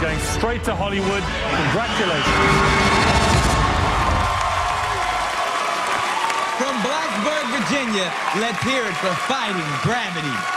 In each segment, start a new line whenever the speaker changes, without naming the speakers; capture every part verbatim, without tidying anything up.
going straight to Hollywood. Congratulations.
From Blacksburg, Virginia, let's hear it for Fighting Gravity.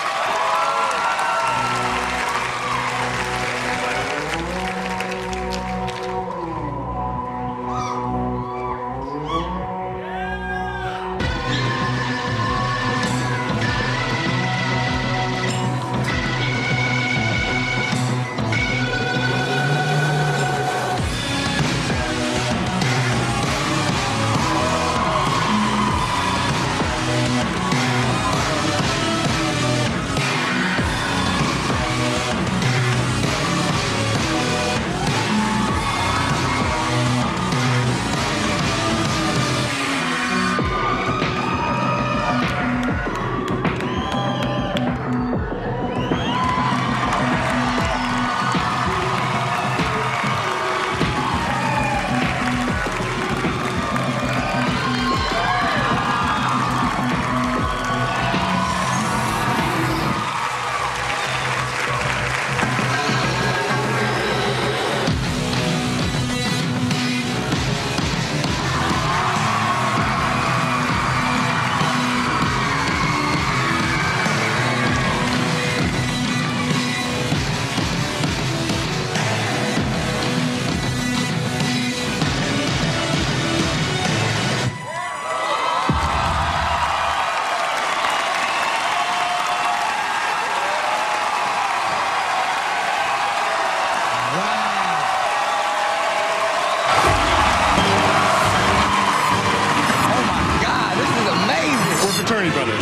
Fraternity Brothers.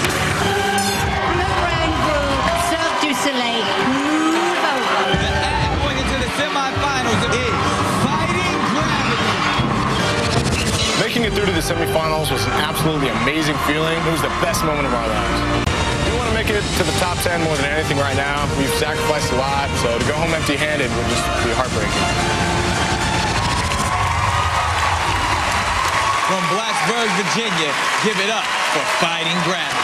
Round group, Cirque du Soleil, move over.
The act going into the semifinals is Fighting Gravity.
Making it through to the semifinals was an absolutely amazing feeling. It was the best moment of our lives. We want to make it to the top ten more than anything right now. We've sacrificed a lot, so to go home empty-handed would just be heartbreaking.
From Blacksburg, Virginia, give it up for Fighting Gravity.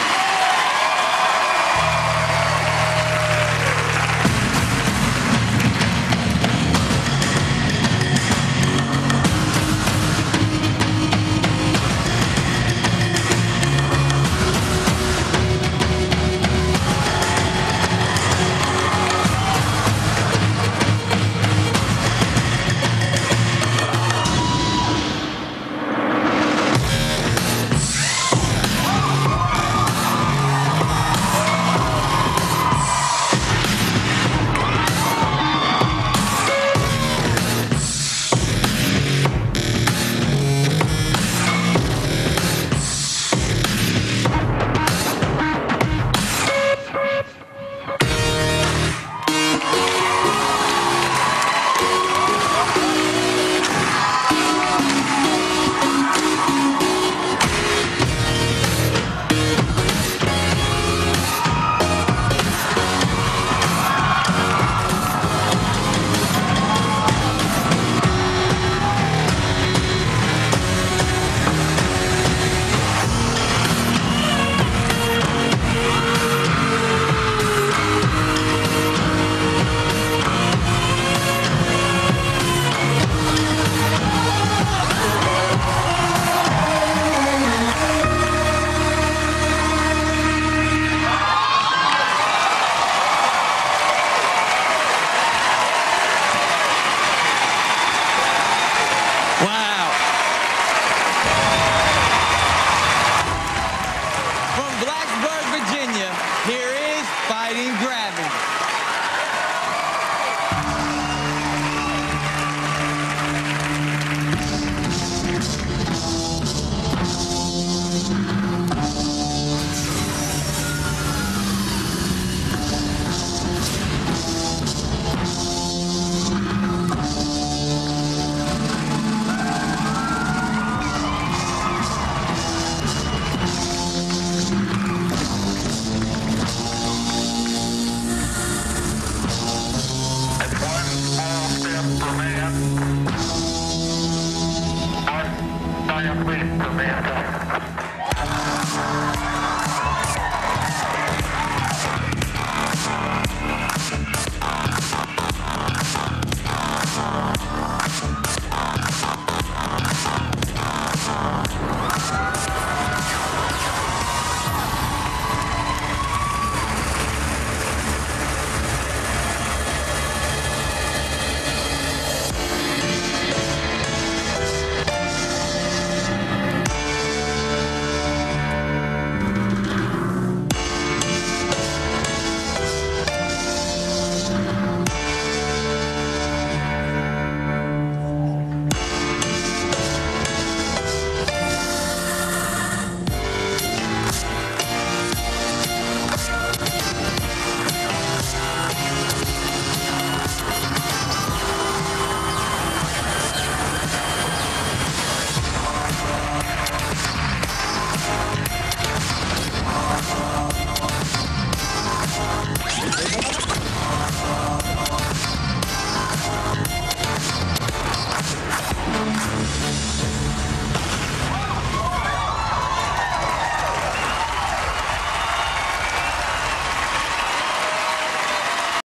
Please, Samantha.